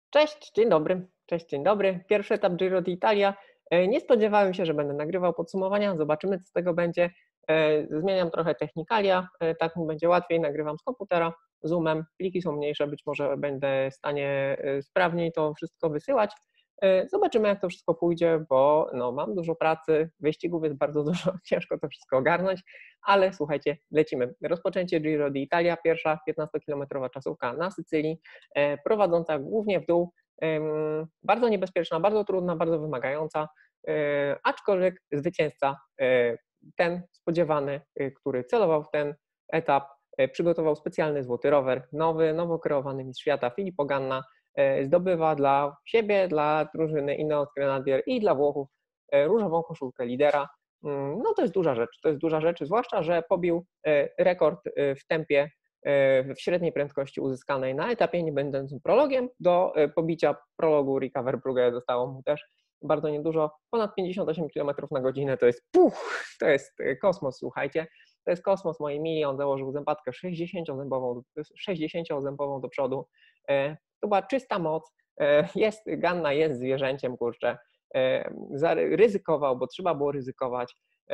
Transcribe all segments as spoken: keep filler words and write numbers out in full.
Cześć, dzień dobry. Cześć, dzień dobry. Pierwszy etap Giro d'Italia. E, Nie spodziewałem się, że będę nagrywał podsumowania. Zobaczymy, co z tego będzie. E, Zmieniam trochę technikalia, e, tak mi będzie łatwiej. Nagrywam z komputera, Zoomem. Pliki są mniejsze, być może będę w stanie e, sprawniej to wszystko wysyłać. E, Zobaczymy, jak to wszystko pójdzie, bo no, mam dużo pracy, wyścigów jest bardzo dużo, ciężko to wszystko ogarnąć, ale słuchajcie, lecimy. Rozpoczęcie Giro d'Italia, pierwsza piętnastokilometrowa czasówka na Sycylii, e, prowadząca głównie w dół, bardzo niebezpieczna, bardzo trudna, bardzo wymagająca, e, aczkolwiek zwycięzca, e, ten spodziewany, e, który celował w ten etap, e, przygotował specjalny złoty rower, nowy, nowo kreowany mistrz świata Filippo Ganna, e, zdobywa dla siebie, dla drużyny Ineos Grenadier i dla Włochów e, różową koszulkę lidera. Mm, No to jest duża rzecz, to jest duża rzecz, zwłaszcza, że pobił e, rekord e, w tempie w średniej prędkości uzyskanej na etapie nie będącym prologiem. Do pobicia prologu Ricka Verbrugge zostało mu też bardzo niedużo, ponad pięćdziesiąt osiem kilometrów na godzinę, to jest puch, to jest kosmos, słuchajcie, to jest kosmos, moi mili, on założył zębatkę sześćdziesięciozębową, sześćdziesięciozębową do przodu, to była czysta moc, jest, Ganna jest zwierzęciem, kurczę, ryzykował, bo trzeba było ryzykować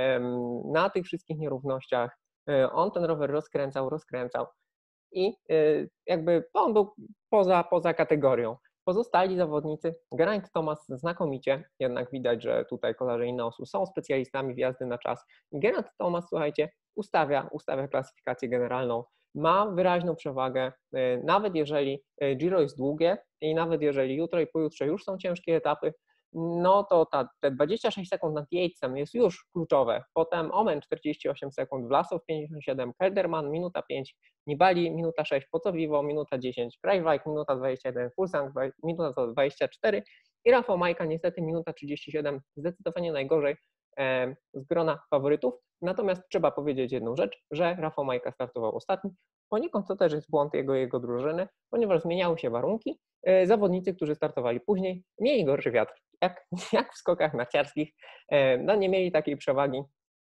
na tych wszystkich nierównościach, on ten rower rozkręcał, rozkręcał i jakby on był poza, poza kategorią. Pozostali zawodnicy, Geraint Thomas znakomicie, jednak widać, że tutaj kolarze Ineosu są specjalistami w jazdy na czas. Geraint Thomas, słuchajcie, ustawia, ustawia klasyfikację generalną, ma wyraźną przewagę, nawet jeżeli Giro jest długie i nawet jeżeli jutro i pojutrze już są ciężkie etapy, no to ta, te dwadzieścia sześć sekund nad Yatesem jest już kluczowe. Potem Omen czterdzieści osiem sekund, Vlasov pięćdziesiąt siedem, Kelderman minuta pięć, Nibali minuta sześć, Pocowiwo minuta dziesięć, Kruijswijk minuta dwadzieścia jeden, Fuglsang minuta dwadzieścia cztery i Rafał Majka niestety minuta trzydzieści siedem, zdecydowanie najgorzej z grona faworytów. Natomiast trzeba powiedzieć jedną rzecz, że Rafał Majka startował ostatni. Poniekąd to też jest błąd jego jego drużyny, ponieważ zmieniały się warunki. Zawodnicy, którzy startowali później, mieli gorszy wiatr, jak, jak w skokach narciarskich. No, nie mieli takiej przewagi,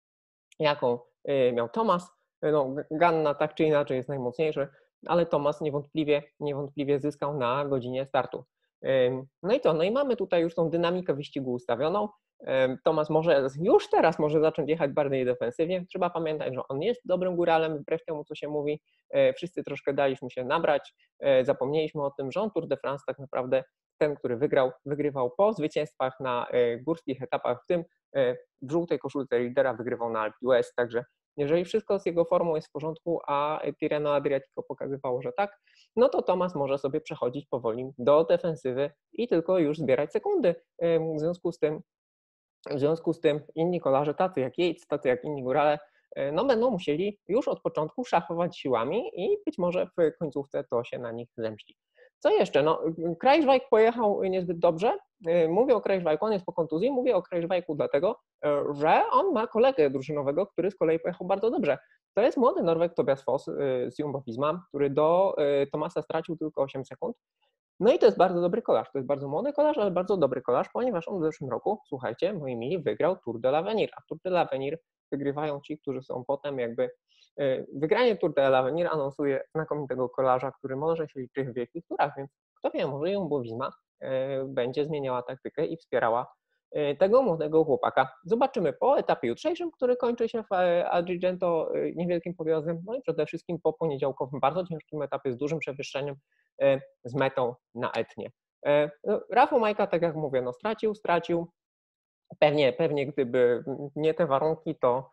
jaką miał Thomas. No, Ganna tak czy inaczej jest najmocniejszy, ale Thomas niewątpliwie, niewątpliwie zyskał na godzinie startu. No i to, no i mamy tutaj już tą dynamikę wyścigu ustawioną. Thomas może już teraz może zacząć jechać bardziej defensywnie. Trzeba pamiętać, że on jest dobrym góralem, wbrew temu, co się mówi. Wszyscy troszkę daliśmy się nabrać, zapomnieliśmy o tym, że on Tour de France tak naprawdę ten, który wygrał, wygrywał po zwycięstwach na górskich etapach, w tym w żółtej koszulce lidera wygrywał na Alpe d'Huez, także jeżeli wszystko z jego formą jest w porządku, a Tirreno Adriatico pokazywało, że tak, no to Thomas może sobie przechodzić powoli do defensywy i tylko już zbierać sekundy. W związku z tym, w związku z tym inni kolarze, tacy jak Yates, tacy jak inni górale, no będą musieli już od początku szachować siłami i być może w końcówce to się na nich zemści. Co jeszcze? No, Kruijswijk pojechał niezbyt dobrze. Mówię o Kruijswijku, on jest po kontuzji. Mówię o Kruijswijku dlatego, że on ma kolegę drużynowego, który z kolei pojechał bardzo dobrze. To jest młody Norweg Tobias Foss z Jumbo-Visma, który do Thomasa stracił tylko osiem sekund. No i to jest bardzo dobry kolarz. To jest bardzo młody kolarz, ale bardzo dobry kolarz, ponieważ on w zeszłym roku, słuchajcie, moi mili, wygrał Tour de l'Avenir. A Tour de l'Avenir wygrywają ci, którzy są potem jakby... Wygranie Tour de l'Avenir anonsuje znakomitego kolarza, który może się liczyć w wielkich turach, więc kto wie, może Jumbo-Visma będzie zmieniała taktykę i wspierała tego młodego chłopaka. Zobaczymy po etapie jutrzejszym, który kończy się w Agrigento niewielkim podjazdem, no i przede wszystkim po poniedziałkowym bardzo ciężkim etapie z dużym przewyższeniem z metą na Etnie. Rafał Majka, tak jak mówię, no stracił, stracił. Pewnie, pewnie gdyby nie te warunki, to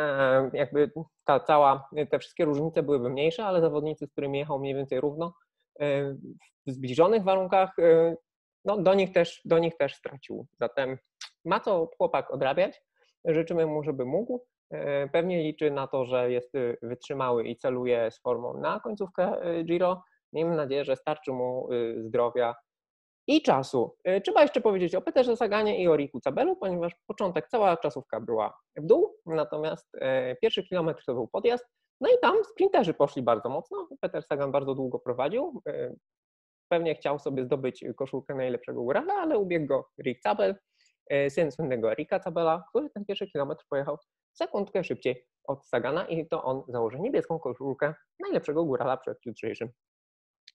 jakby ta cała, te wszystkie różnice byłyby mniejsze, ale zawodnicy, z którymi jechał mniej więcej równo, w zbliżonych warunkach, no do nich też, do nich też stracił. Zatem ma co chłopak odrabiać. Życzymy mu, żeby mógł. Pewnie liczy na to, że jest wytrzymały i celuje z formą na końcówkę Giro. Miejmy nadzieję, że starczy mu zdrowia i czasu. Trzeba jeszcze powiedzieć o Peterze Saganie i o Riku Cabelu, ponieważ początek, cała czasówka była w dół, natomiast pierwszy kilometr to był podjazd, no i tam sprinterzy poszli bardzo mocno. Peter Sagan bardzo długo prowadził, pewnie chciał sobie zdobyć koszulkę najlepszego górala, ale ubiegł go Rick Cabel, syn słynnego Ricka Cabela, który ten pierwszy kilometr pojechał sekundkę szybciej od Sagana i to on założy niebieską koszulkę najlepszego górala przed jutrzejszym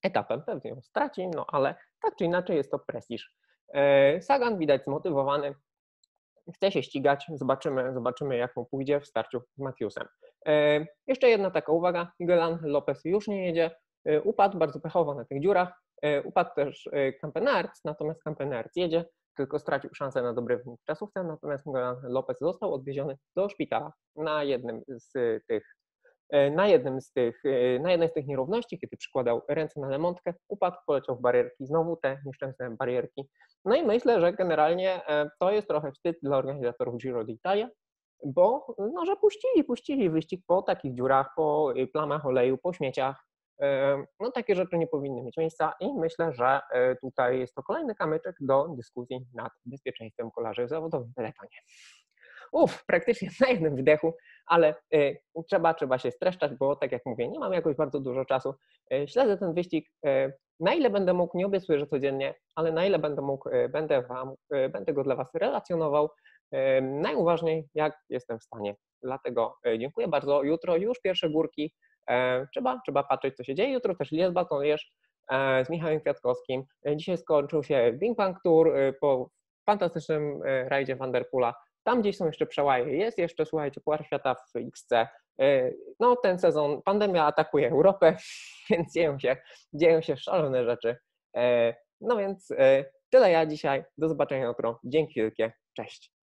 etapem, pewnie ją straci, no ale tak czy inaczej jest to prestiż. Sagan widać zmotywowany, chce się ścigać, zobaczymy, zobaczymy jak mu pójdzie w starciu z Matthewsem. Jeszcze jedna taka uwaga, Gelan Lopez już nie jedzie, upadł bardzo pechowo na tych dziurach, upadł też Campenaerts, natomiast Campenaerts jedzie, tylko stracił szansę na dobry wynik w czasówce, natomiast Gelan Lopez został odwieziony do szpitala na jednym z tych na jednym z tych, na jednej z tych nierówności, kiedy przykładał ręce na lemontkę, upadł, poleciał w barierki, znowu te nieszczęsne barierki. No i myślę, że generalnie to jest trochę wstyd dla organizatorów Giro d'Italia, bo no, że puścili, puścili wyścig po takich dziurach, po plamach oleju, po śmieciach. No takie rzeczy nie powinny mieć miejsca i myślę, że tutaj jest to kolejny kamyczek do dyskusji nad bezpieczeństwem kolarzy w zawodowym peletonie. Uff, praktycznie na jednym wdechu, ale y, trzeba, trzeba się streszczać, bo tak jak mówię, nie mam jakoś bardzo dużo czasu. Y, śledzę ten wyścig, y, na ile będę mógł, nie obiecuję, że codziennie, ale na ile będę mógł, y, będę, wam, y, będę go dla Was relacjonował y, najuważniej, jak jestem w stanie. Dlatego y, dziękuję bardzo. Jutro już pierwsze górki. Y, trzeba, trzeba patrzeć, co się dzieje. Jutro też Liège Baton Liège y, z Michałem Kwiatkowskim. Y, dzisiaj skończył się Bing Bang Tour y, po fantastycznym y, rajdzie Van der Poola. Tam gdzieś są jeszcze przełaje, jest jeszcze, słuchajcie, Puchar Świata w X C. No ten sezon pandemia atakuje Europę, więc dzieją się, dzieją się szalone rzeczy. No więc tyle ja dzisiaj, do zobaczenia jutro, dzięki wielkie, cześć.